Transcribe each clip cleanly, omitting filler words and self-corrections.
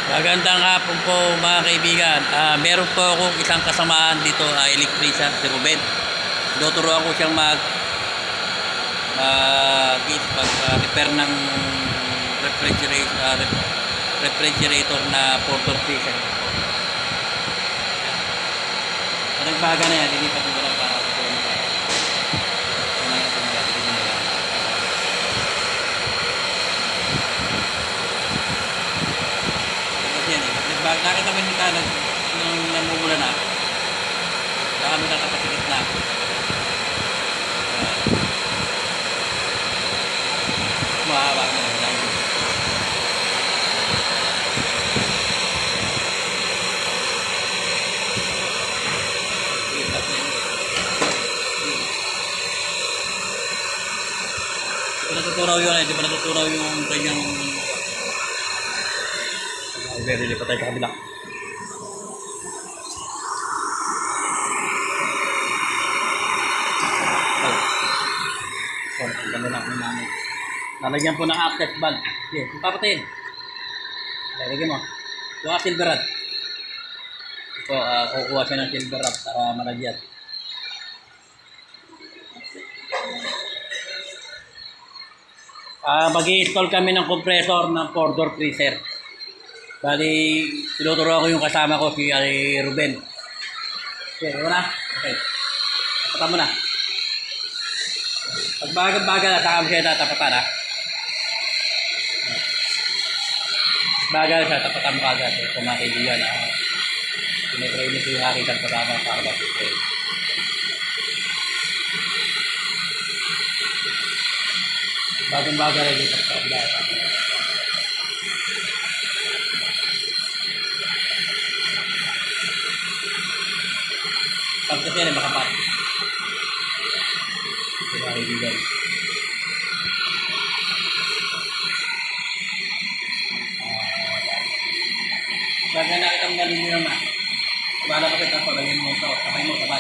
Magandang hapon po mga kaibigan. Meron po akong isang kasamaan dito, electrician, si Ruben. Tuturuan ko siyang repair ng refrigerator na portal freezer. Nagbaga na yan, lilipat mo lang para sa tulong pa. Nakita mo yung mechanic nung namumula na, saka kami natapat sa gitna. Mahaba na lang. Di pa natuturaw yung kanyang very patay sa kabila. Ganda na kung namin. Lalagyan po ng access valve. Okay, papatayin. Lalagyan mo. Kuha silver rod. Ito, kukuha siya ng silver rod para malagyan. Mag-i-install kami ng compressor ng 4-door freezer. Bali, tinuturuan ko yung kasama ko, si Ruben. Okay, mo na? Okay. Tapatan mo na. Pag bagal-bagal na, saka mo siya tatapatan, ha? Bagal siya, tapatan mo agad. Ito mga kaibigan, ha? Pinatraining ko yung aking isang kasama para mag-okay. Bagal-bagal na dito sa kabila. Pag kasi yan ay makapat. Ito mga kaibigan. Baga nakita mo nalili naman. Kumala pa kita pa, lagyan mo ito. Sabay mo, sabay.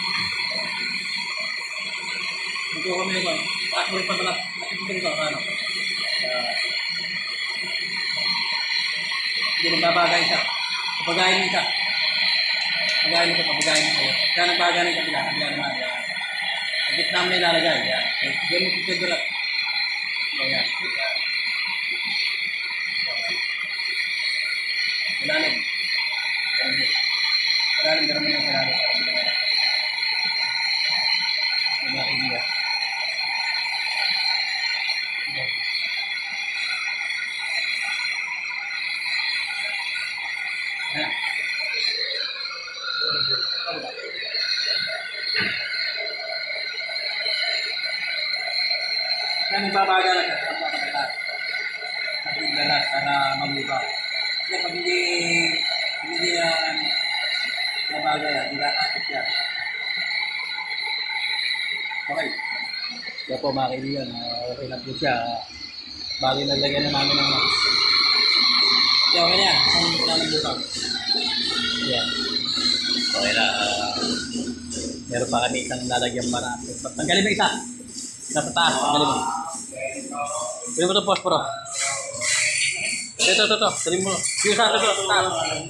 Ito kami naman. Paas mo rin pa balak. Nakit mo rin ito. Ano? Hindi nagbabagay siya. Pabagayin mo siya. Pabagayin mo kayo. Kaya nagbaga na yung kabila naman. Ang gitna mo na ilalagay. Diyan mo si Pedro. Ayan. Malalim. Malalim, gano'n mo yung malalim. Malalim. Ayan. Kaya nagbabaga na siya, nagbabaga para maglipaw. Kasi pag hindi nabaga yan, hindi nakakit yan. Okay. Kaya po mga kaibigan, okay na po siya. Bali nalagyan na namin ng okay na yan, kung wala ng butang. Yan. Okay na. Meron pa kami isang lalagyan para. Tanggalin mo isa. Nasa taas. Tanggalin mo. Tanggalin mo ito, posporo. Ito. Tanggalin mo. Yung isa, ito. Taas.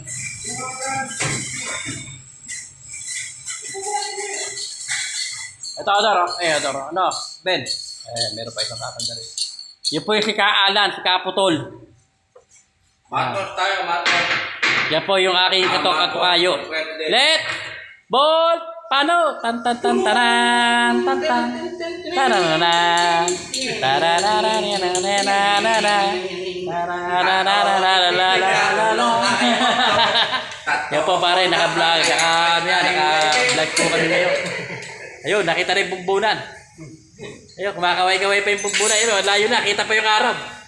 Ito, Adoro. Adoro. Ano? Ben. Meron pa isang tatanggalin. Yun po yung si Ka-Alan, si Kaputol. Matos tayo, matos. Yan po yung aking katok at kayo. Let! Ball! Paano? Tan-tan-tan-taran! Tan-tan! Tarananan! Tarananan! Yan po pare, naka-vlog. Naka-vlog po kami ngayon. Ayun, nakita rin yung bumbunan. Ayun, kumakaway-kaway pa yung bumbunan. Ayun, layo na, kita pa yung araw.